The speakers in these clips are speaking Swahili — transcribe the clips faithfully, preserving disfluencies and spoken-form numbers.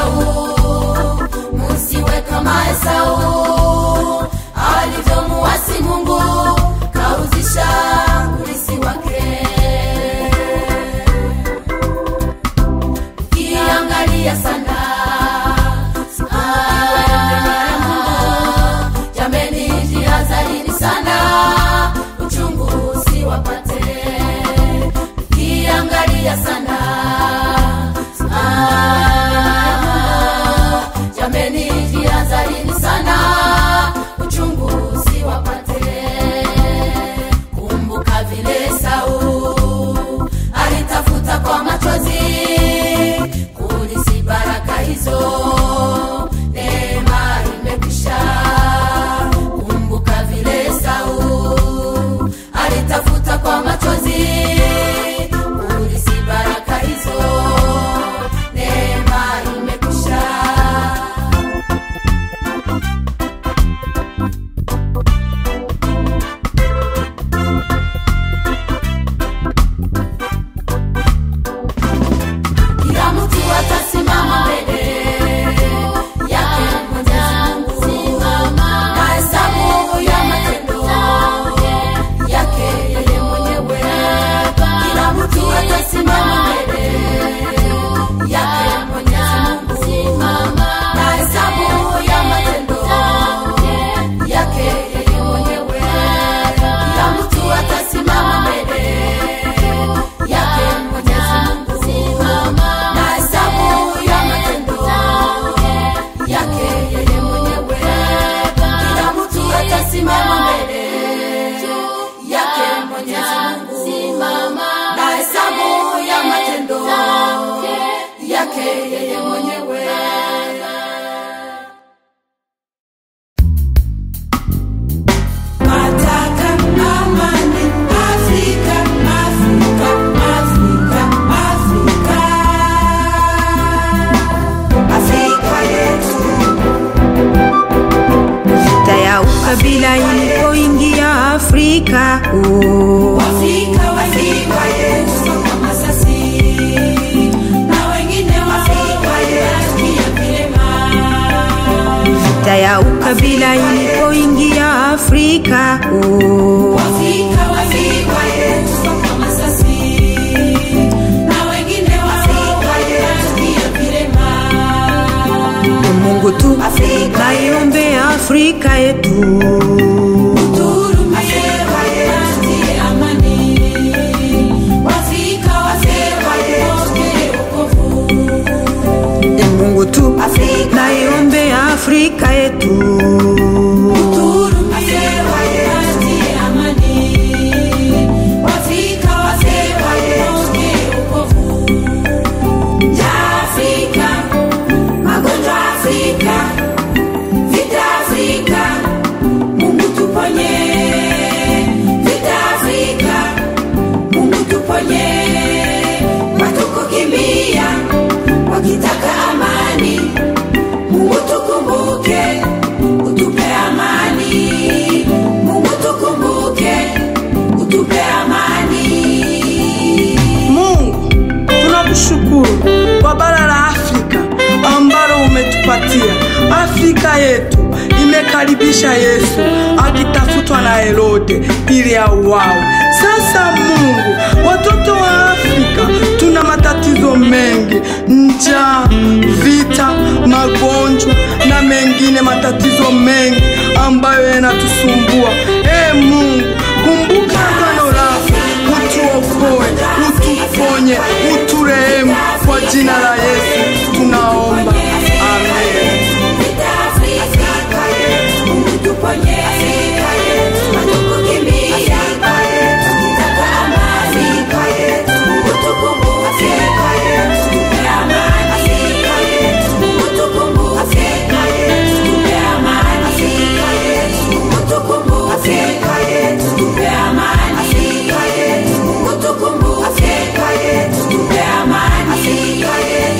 Esau, musiwe kama Esau, alivyomuasi Mungu kauzisha ulisi wake. Kiangalia sana jameni, jihadharini sana, uchungu usiwapate. Kiangalia sana jameni, jihadharini sana, uchungu usiwapate. Kumbuka vile Esau alitafuta kwa machozi kulisi baraka hizo, neema imekwisha. Kumbuka vile Esau alitafuta kwa machozi kulisi baraka hizo, neema imekwisha. Kila mtu atasimama mbele yake Mwenyezi Mungu, na hesabu ya matendo yake yeye mwenyewe. Kila mtu atasimama mbele yake Mwenyezi Mungu, na hesabu ya matendo yake yeye mwenyewe. Kila mtu atasimama mbele yake Mwenyezi Mungu, na hesabu ya matendo yake yeye mwenyewe. Kila mtu atasimama mbele yake Mwenyezi Mungu, na hesabu ya matendo yake yeye mwenyewe. Nataka amani Afrika, Afrika, Afrika, Afrika, Afrika yetu. Vita ya ukabila ilipoingia Afrika, oh. Afrika, Afrika yetu kama sasi, na wengine Afrika yetu vilema. Vita ya ukabila ilipoingia Afrika, oh. Afrika, Afrika yetu kama sasi, na wengine Afrika yetu vilema. Mungu tu naiombe Afrika yetu, Mungu tu naiombe Afrika yetu. Wakitaka amani, Mungu tukumbuke, utupe amani. Mungu tukumbuke, utupe amani. Mungu, tunakushukuru kwa bara la Afrika ambalo umetupatia. Afrika yetu imekaribisha Yesu akitafutwa na Herode ili auawe. Sasa Mungu, watoto wa Afrika tuna matatizo mengi, njaa, vita, magonjwa na mengine matatizo mengi ambayo yanatusumbua. E Mungu, kumbuka agano lako, utuokoe, utuponye, uturehemu. Kwa jina la Yesu tunaomba, amen. Afrika yetu, tupe amani. Afrika yetu,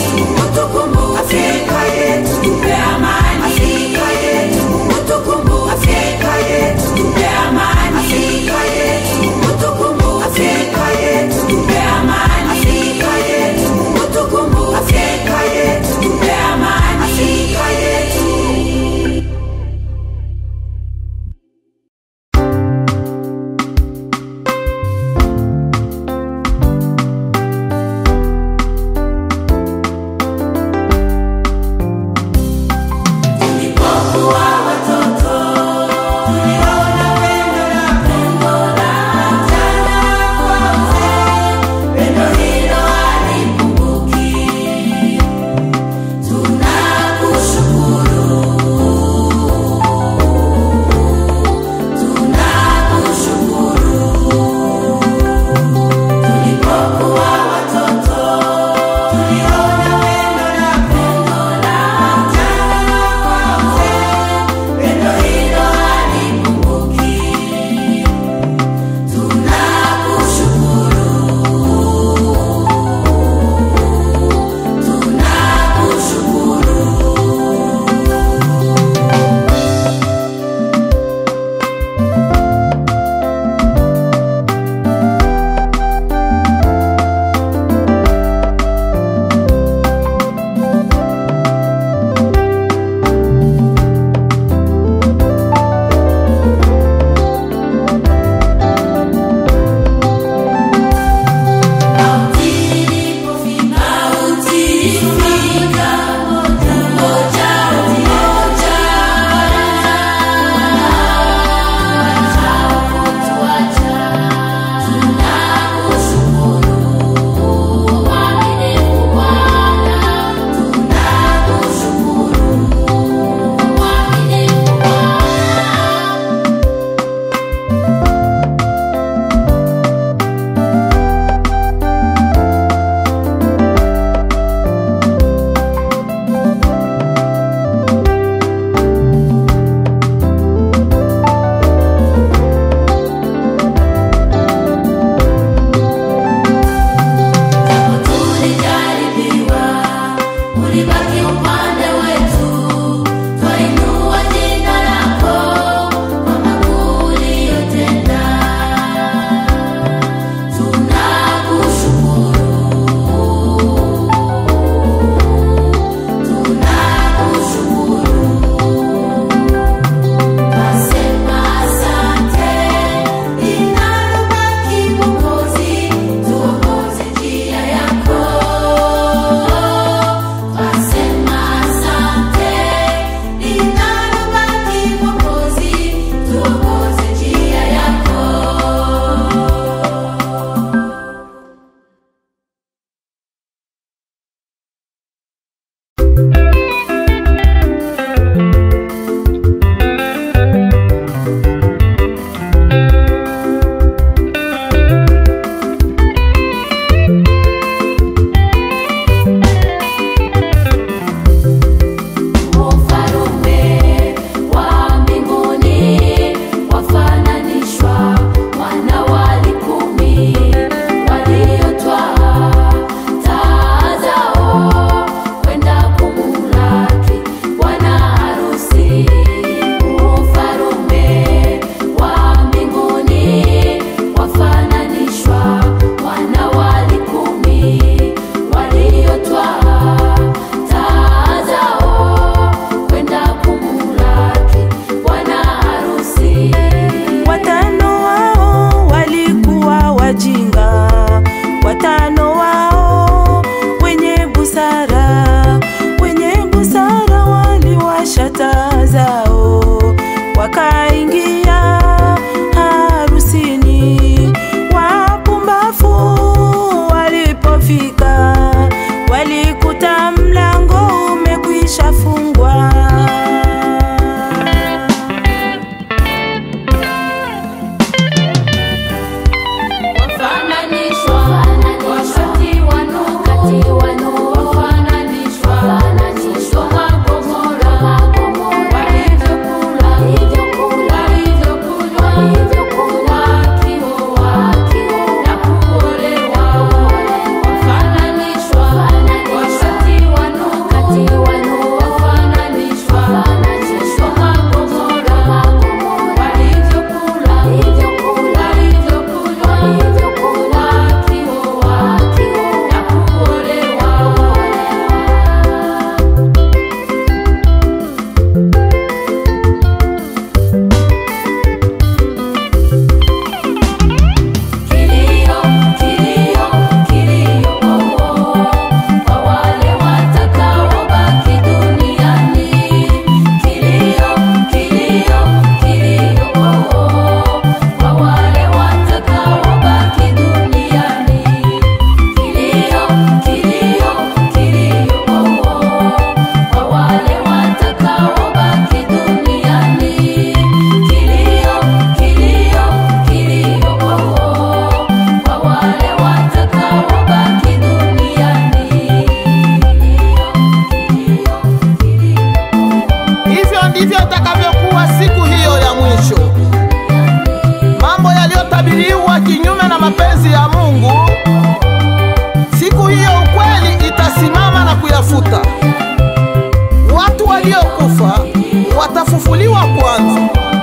watafufuliwa kwanza.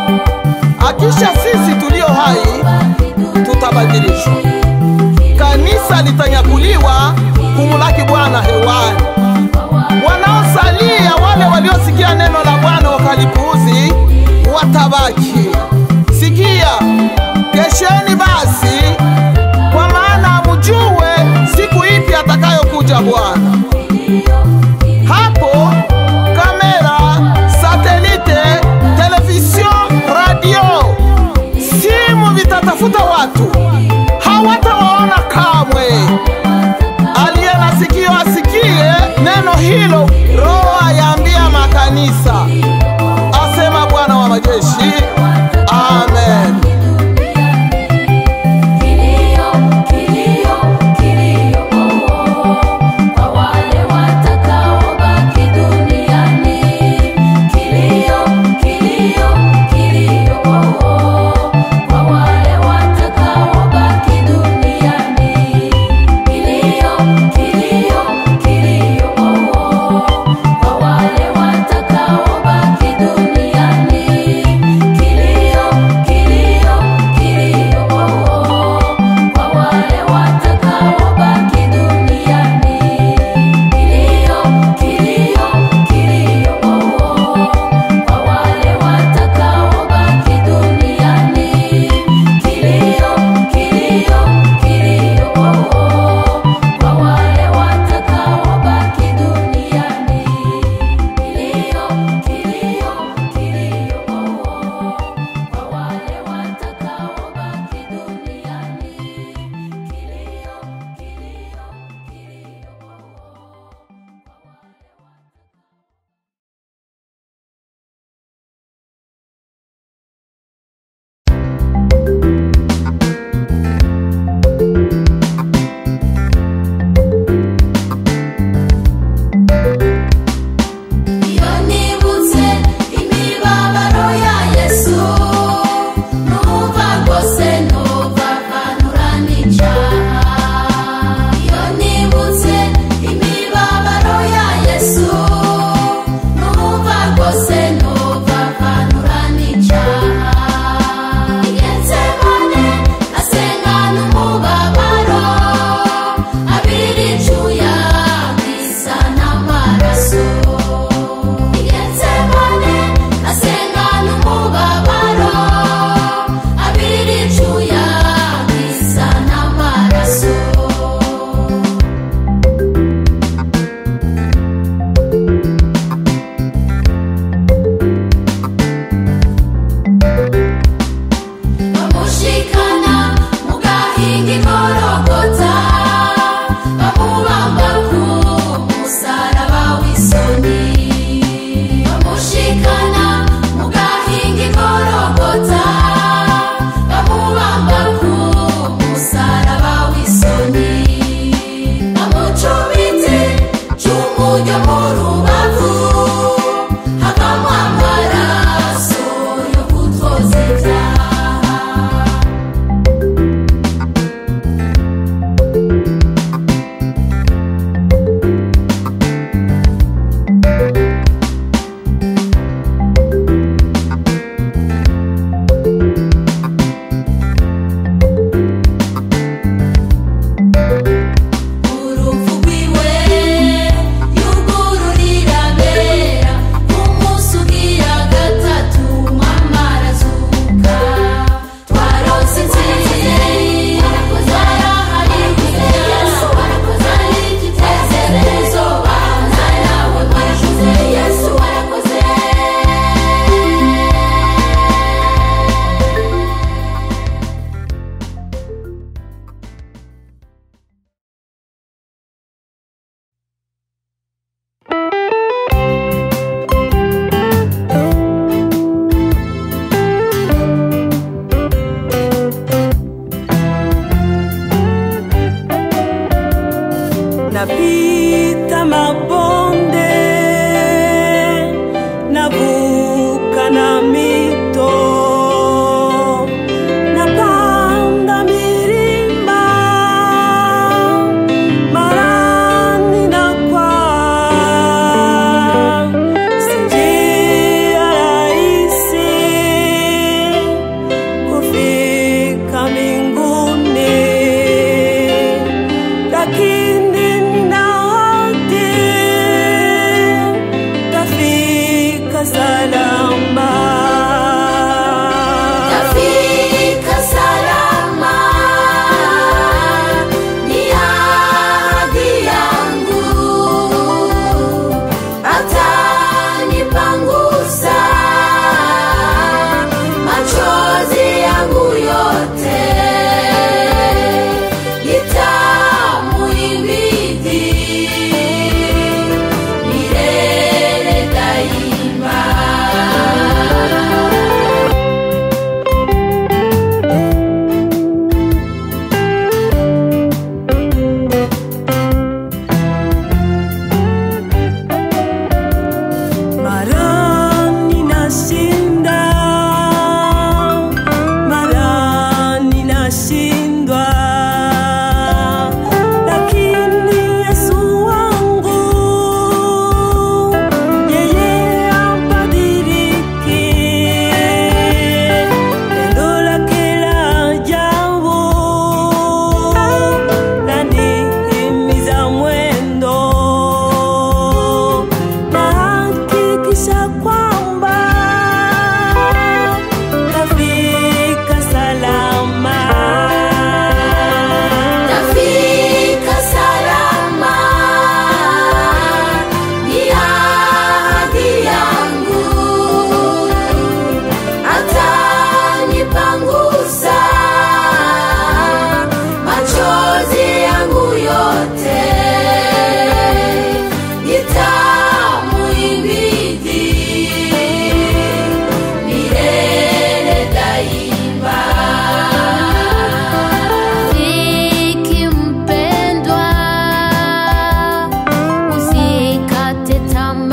Akisha sisi tulio hai tutabadilishwa. Kanisa litanyakuliwa kumulaki Bwana hewani. Wanaosalia, wale waliosikia neno la Bwana wakalipuuzi, watabaki. Sikia, kesheni basi, kwa maana mjue siku ipi atakayokuja Bwana. Hapo kamera, satelite, television, radio, simu vitatafuta watu, hawatawaona kamwe. Aliye na sikio asikie neno hilo Roho ayaambia makanisa, asema Bwana wa majeshi. Amen.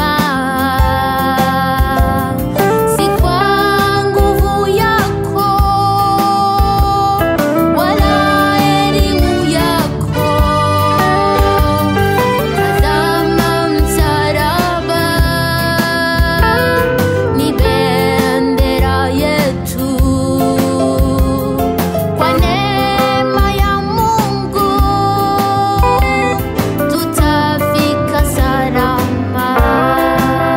si kwa nguvu yako wala elimu yako. Tazama msalaba, ni bendera yetu. Kwa neema ya Mungu tutafika salama.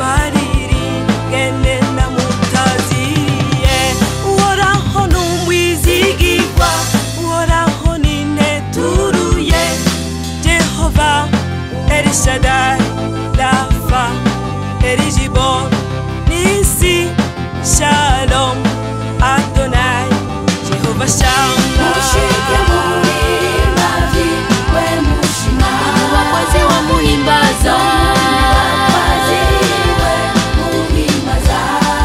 bariri gene na mutaziriye uhoraho n'umwizigirwa uhoraho nineturuye Jehova Elishadai Rafa Eligibor Nisi Shalom Adonai Jehova Shammah Ushike muhimba viwe mushima wakwezi wa muhimbaza Waziwe muhimbaza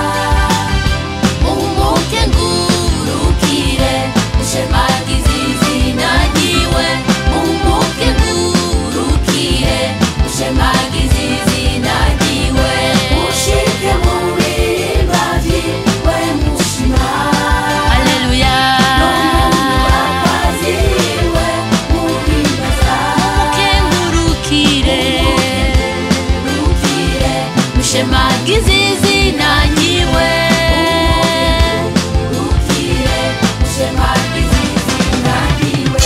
mumuke ngurukire ushemagize izina ryiwe mumuke ngurukire ushemagize izina ryiwe Ushike muhimba viwe mushima Haleluya Waziwe muhimbaza mumuke ngurukire Rukire ushemagize izina ryiwe Rukire Ushemagize izina ryiwe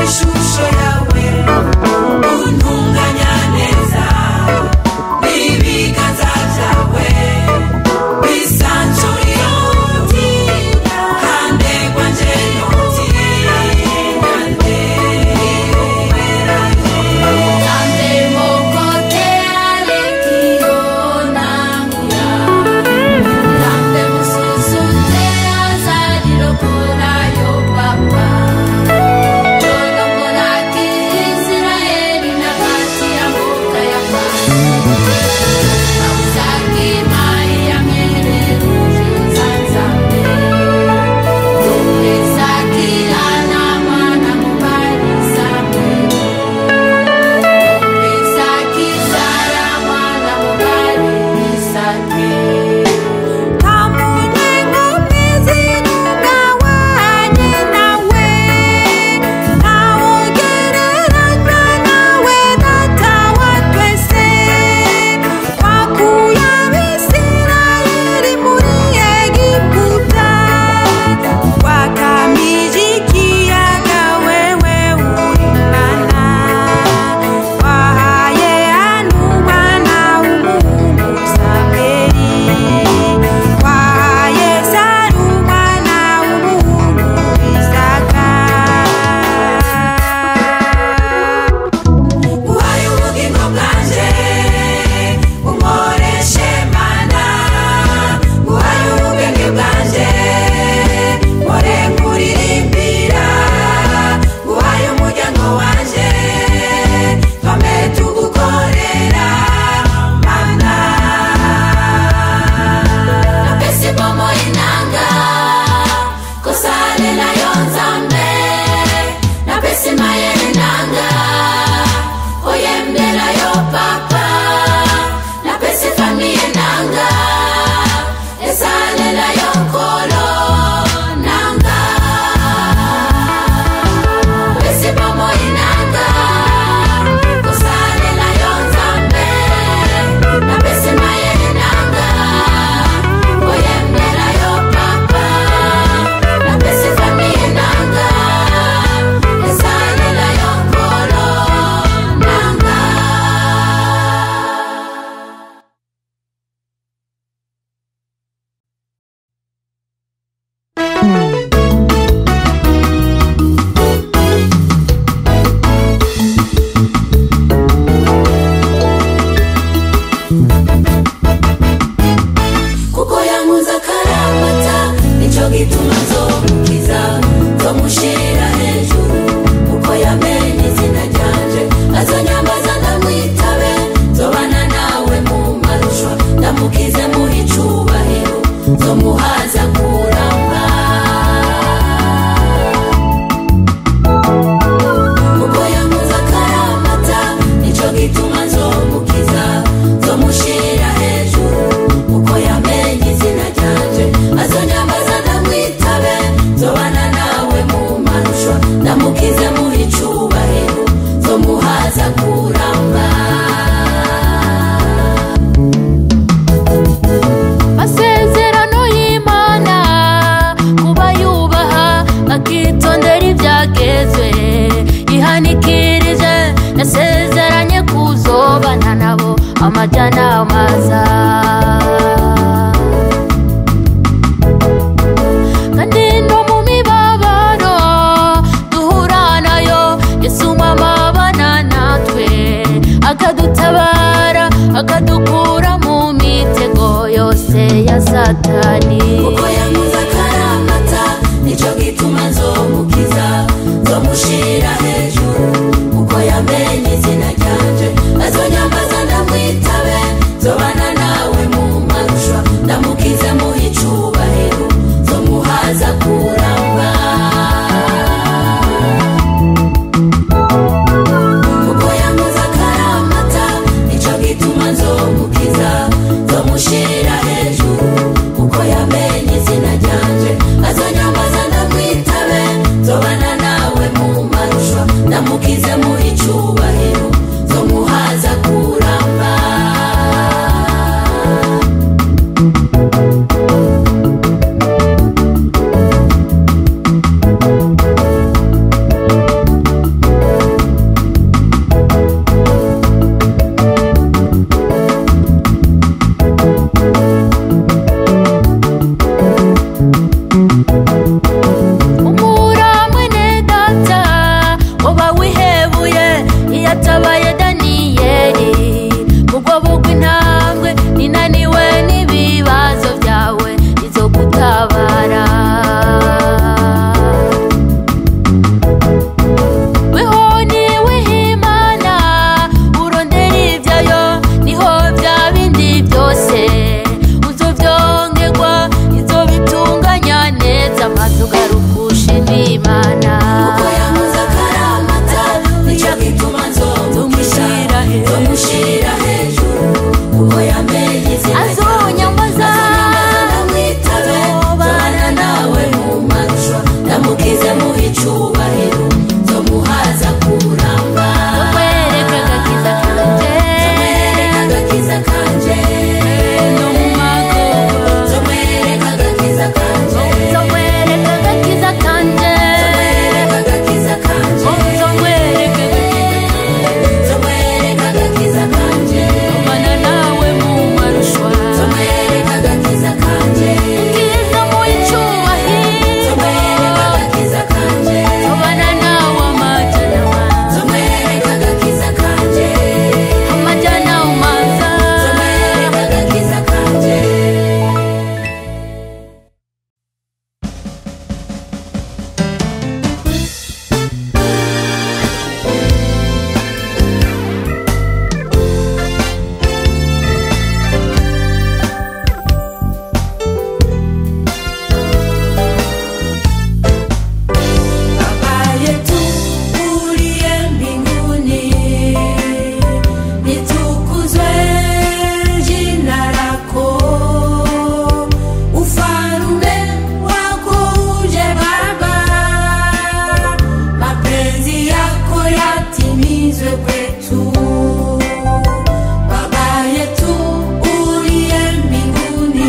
ishusho yawe untunganya neza n'ibiganza byawe bisanzuriye umutima kandi kwanje n'umutima kandi Tambe mokote alekiona muya Tambe mususute azadiro kora yo papa Jono kora ki Israeli na kati ya boka ya papa Ausaki mai ya mere rujo zanzambe Tumbe saki ana mana mubari sambe Isaki Sara mwana mubali Isaki Kamunye ngomezi nugawanye nawe Naogereranywa nawe data wa twese Wakuye Abisirayeli muri Egiputa Wakamije ikiyaga wewe uri Mana Wahaye Anu mwana w'umuhungu Samweli Wahaye Saru mwana w'umuhungu Isaka Uhaye ubugingo bwanje unkoreshe Mana Uhaye ubwenge bwanje mpore nkuririmbira Uhaye umuryango wanje twame tugukorera Mana Napesi bomo inanga kosale na yonzambe Napesi maye inanga oyembela yo papa Napesi familie nanga esale la yo kolo nanga Napesi bomo inanga kosale na yonzambe Napesi maye inanga oyembela yo papa Napesi familie nanga esale la yo kolo nanga kuko yankuza akaramata nico gituma nzomukiza nzomushira hejuru kuko yamenye izina ryanje azonyambaza ndamwitabe nzobana nawe mu marusha ndamukize muha icubahiro nzomuhaza kuramba kuko yankuza akaramata nico gituma nzomukiza nzomushira hejuru kuko yamenye izina ryanje azonyambaza ndamwitabe nzobana nawe mu marusha ndamukize muha icubahiro nzomuhaza kuramba Masezerano y'Imana kuba yubaha akitondera ibyagezwe ihanikirije yasezeranye kuzobana nabo amajyana amaza kandi no mu mibabaro duhura nayo Yesu mama abana natwe akadutabara akadukura mu mitego yose ya Satani kuko yankuza akaramata nico gituma nzomukiza nzomushira hejuru kuko yamenye izina ryanje azonyambaza ndamwitabe nzobana nawe mu marusha ndamukize muha icubahiro nzomuhaza kuramba kuko yankuza akaramata nico gituma nzomukiza nzomushira hejuru kuko yatabaye Daniyeli mu bwobo bw'intambwe, ninaniwe n'ibibazo byawe izogutabara. Wihoni wihimana urondera ivyayo, niho vya bindi byose uzovyongerwa, izobitunganya neza maze ugarukisha Imana. Kuko yamuze akaramata nico gituma nzomushira nzomushira hejuru. Kuko yamenye izina azonyambaza ndamwitabe, nzobana nawe mu marusha, ndamukize mu icubahiro, nzomuhaza kuramba. nzomwereka agakiza kanje, Nzomwereka agakiza kanje, no mu magoba nzomwereka agakiza kanje, nzomwereka agakiza kanje, nzomwereka agakiza kanje, nzomwereka nzomwereka agakiza kanje, nzomana nawe mu marushwa, nzomwereka agakiza kanje, kiza mu icubahiro, nzomwereka agakiza kanje, nzobana nawe amajana nzomwereka agakiza kanje, amajana umaza. nzomwereka agakiza kanje. Baba yetu uliye mbinguni, litukuzwe jina lako. Ufalme wako uje Baba, mapenzi yako yatimizwe kwetu. Baba yetu uliye mbinguni,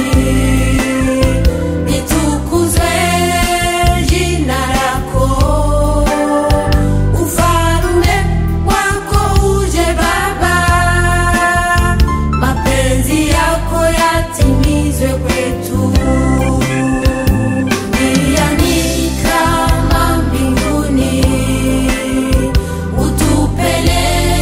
litukuzwe jina lako. Ufalme wako uje Baba, mapenzi yako yatimizwe kwetu. Duniani kama mbinguni, utupe leo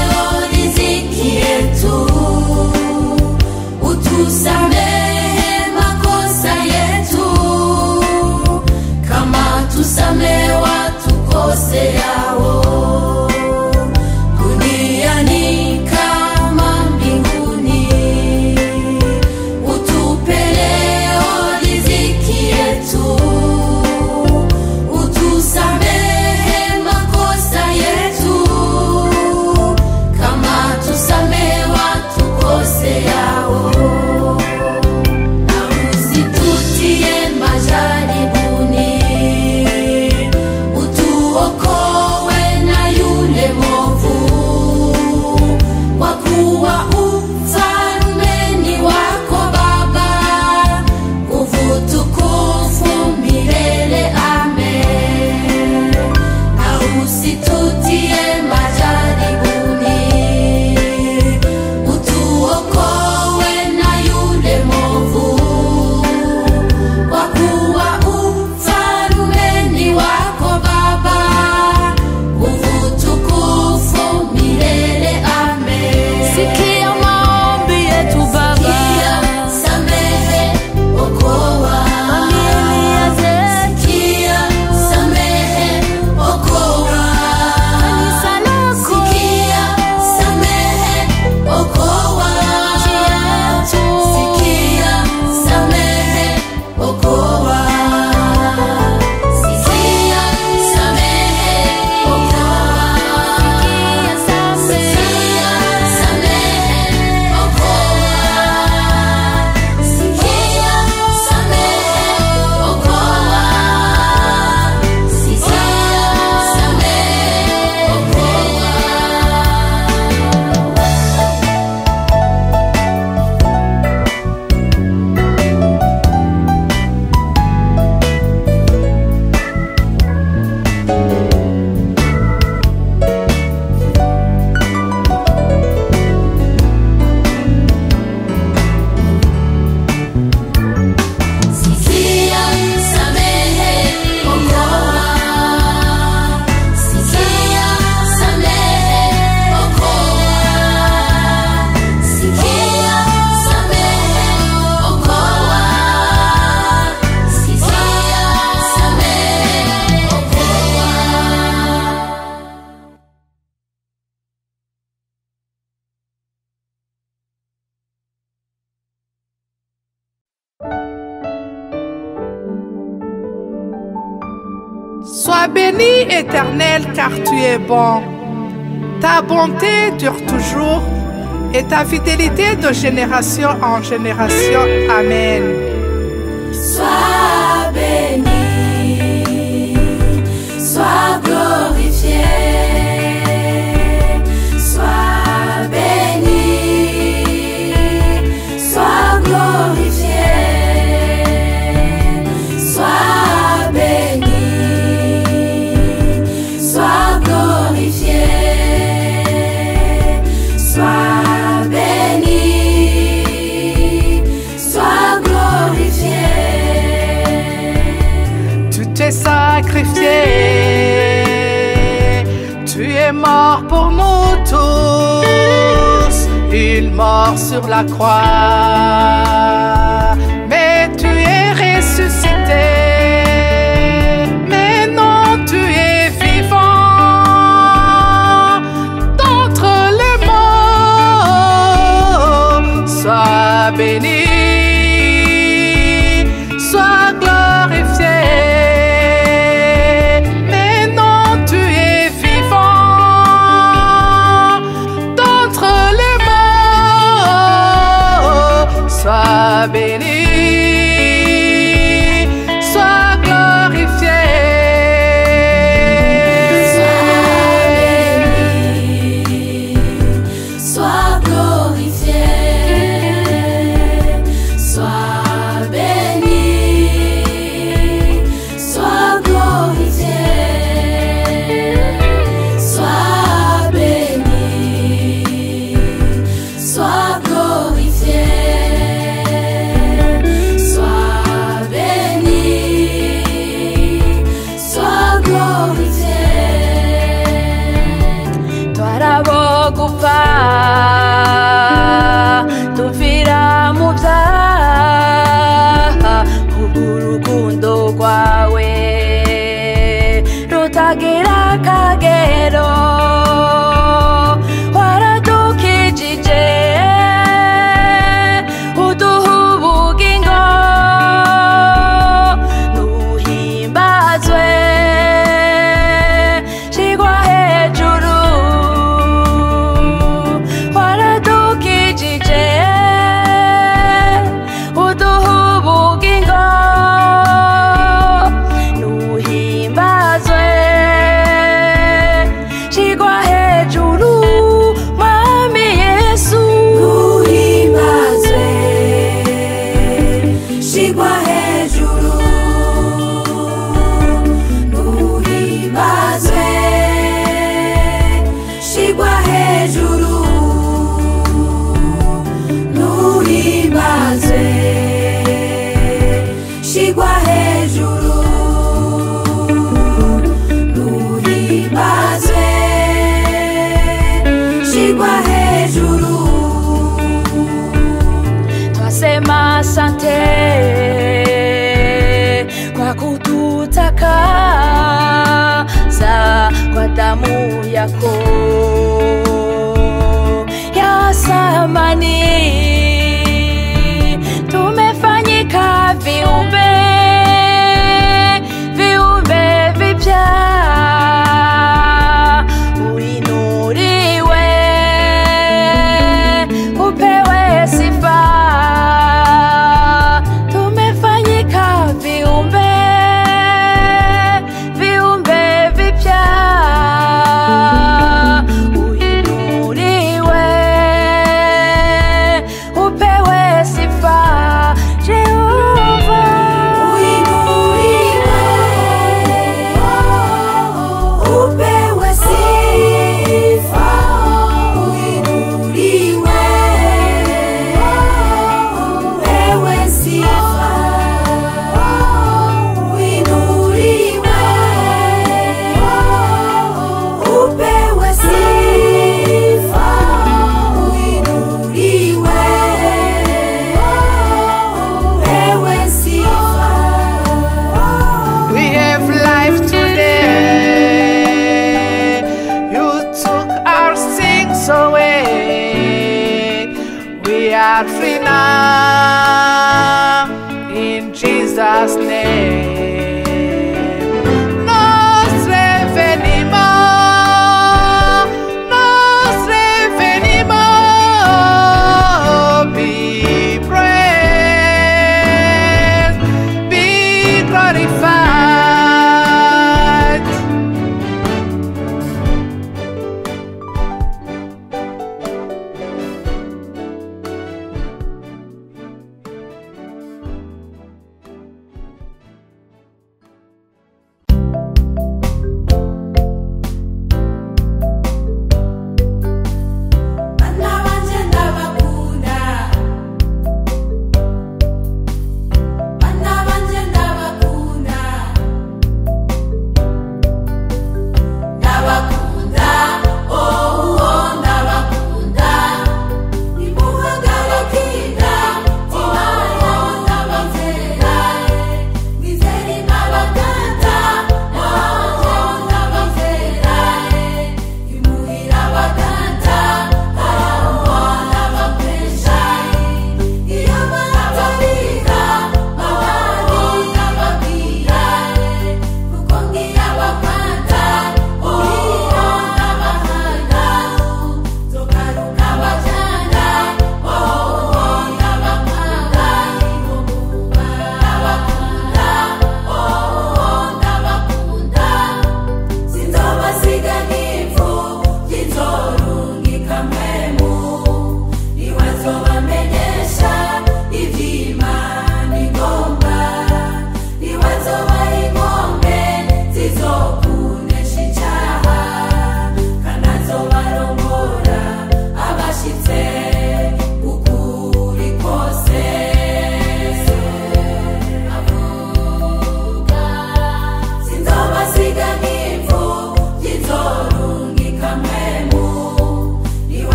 Sois béni, Éternel, car tu es bon. Ta bonté dure toujours et ta fidélité de génération en génération. Amen. Sois béni, sois glorifié, sois béni, sois glorifié, sois béni, sois glorifié, sois béni, sois glorifié. Tu t'es sacrifié, tu es mort pour nous tous, il mort sur la croix, mais tu es ressuscité, maintenant tu es vivant d'entre les morts. Sois béni, sois glorifié. Sois béni, sois glorifié. Sois glorifié, sois béni, sois glorifié, sois béni, sois glorifié. Tuvira mu byaha kubw'urukundo rwawe rutagira akagero, waradukijije uduha ubugingo, nuhimbazwe shigwa hejuru. Twasema asante kwa kututakaza kwa damu yako ya thamani. Tumefanyika viumbe, viumbe vipya. Uinuliwe, upewe sifa. Tumefanyika viumbe, viumbe vipya. Uinuliwe, upewe sifa. Jehova, Uinuliwe, upewe sifa. Uinuliwe, upewe sifa. Uinuliwe, upewe sifa. Uinuliwe, upewe sifa. We have life today. You took our sins away. We are free now in Jesus' name. No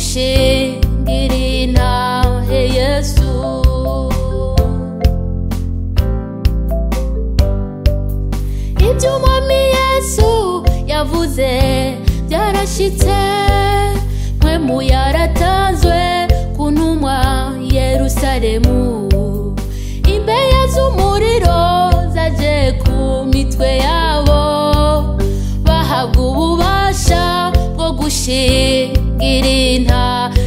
gushingira intahe Yesu. Ibyo umwami Yesu yavuze byarashitse, mpwemu yaratanzwe ku ntumwa Yerusalemu. Imbeya z'umuriro zaje ku mitwe yabo, bahabwa ububasha bwo gushingira intahe